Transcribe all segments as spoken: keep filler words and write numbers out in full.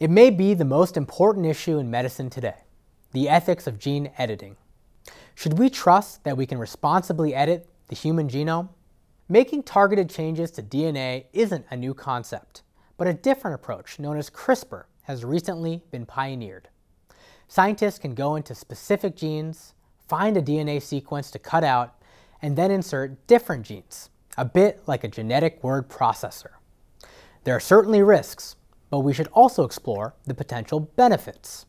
It may be the most important issue in medicine today, the ethics of gene editing. Should we trust that we can responsibly edit the human genome? Making targeted changes to D N A isn't a new concept, but a different approach known as CRISPR has recently been pioneered. Scientists can go into specific genes, find a D N A sequence to cut out, and then insert different genes, a bit like a genetic word processor. There are certainly risks, but we should also explore the potential benefits.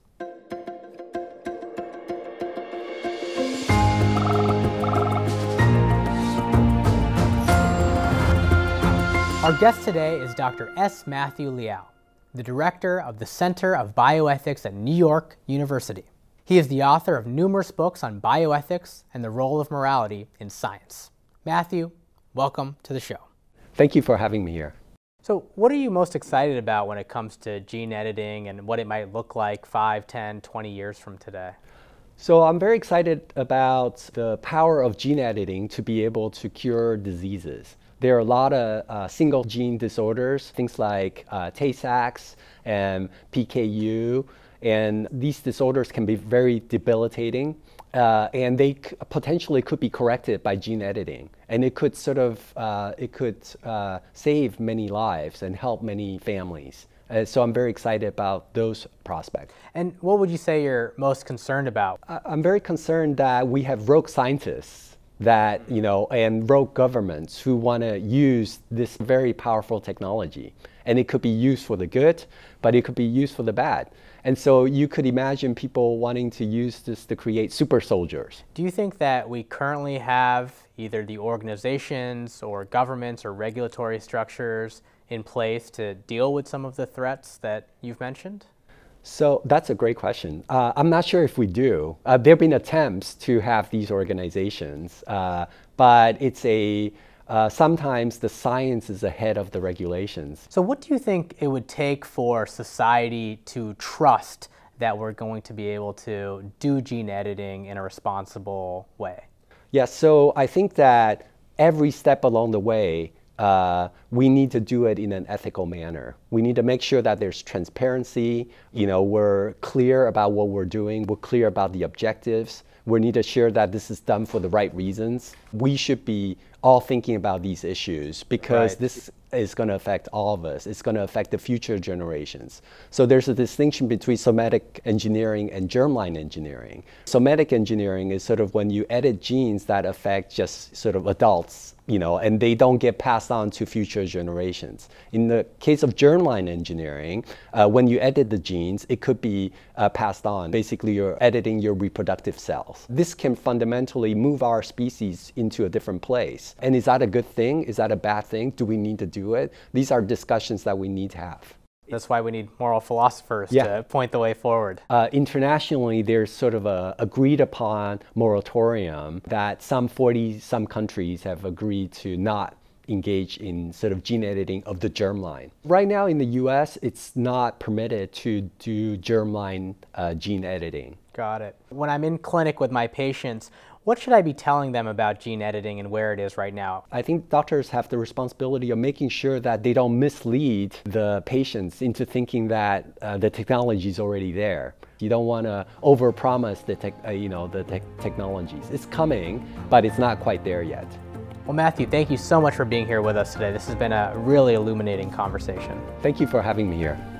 Our guest today is Doctor S. Matthew Liao, the director of the Center of Bioethics at New York University. He is the author of numerous books on bioethics and the role of morality in science. Matthew, welcome to the show. Thank you for having me here. So what are you most excited about when it comes to gene editing and what it might look like five, ten, twenty years from today? So I'm very excited about the power of gene editing to be able to cure diseases. There are a lot of uh, single gene disorders, things like uh, Tay-Sachs and P K U, and these disorders can be very debilitating, uh, and they c potentially could be corrected by gene editing, and it could sort of uh, it could uh, save many lives and help many families. Uh, so I'm very excited about those prospects. And what would you say you're most concerned about? I I'm very concerned that we have rogue scientists that, you know, and rogue governments who want to use this very powerful technology. And it could be used for the good, but it could be used for the bad. And so you could imagine people wanting to use this to create super soldiers. Do you think that we currently have either the organizations or governments or regulatory structures in place to deal with some of the threats that you've mentioned? So that's a great question. Uh, I'm not sure if we do. Uh, there have been attempts to have these organizations, uh, but it's a, uh, sometimes the science is ahead of the regulations. So what do you think it would take for society to trust that we're going to be able to do gene editing in a responsible way? Yeah, so I think that every step along the way, Uh, we need to do it in an ethical manner. We need to make sure that there's transparency, you know, we're clear about what we're doing, we're clear about the objectives, we need to share that this is done for the right reasons. We should be all thinking about these issues because right. this is going to affect all of us. It's going to affect the future generations. So there's a distinction between somatic engineering and germline engineering. Somatic engineering is sort of when you edit genes that affect just sort of adults, you know, and they don't get passed on to future generations. In the case of germline engineering, uh, when you edit the genes, it could be uh, passed on. Basically, you're editing your reproductive cells. This can fundamentally move our species into a different place. And is that a good thing? Is that a bad thing? Do we need to do it? These are discussions that we need to have. That's why we need moral philosophers yeah. to point the way forward. Uh, internationally, there's sort of a agreed upon moratorium that some forty some countries have agreed to not engage in sort of gene editing of the germline. Right now in the U S, it's not permitted to do germline uh, gene editing. Got it. When I'm in clinic with my patients, what should I be telling them about gene editing and where it is right now? I think doctors have the responsibility of making sure that they don't mislead the patients into thinking that uh, the technology is already there. You don't want to overpromise the, tech, uh, you know, the te technologies. It's coming, but it's not quite there yet. Well, Matthew, thank you so much for being here with us today. This has been a really illuminating conversation. Thank you for having me here.